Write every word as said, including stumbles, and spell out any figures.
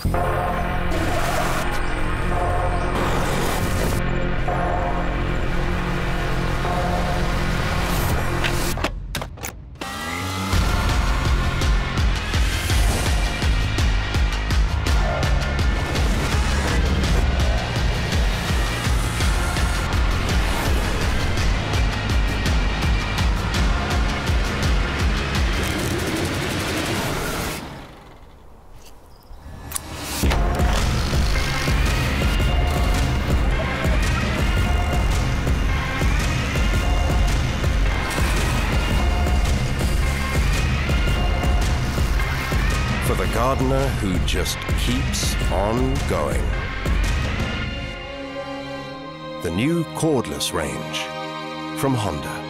For the gardener who just keeps on going. The new cordless range from Honda.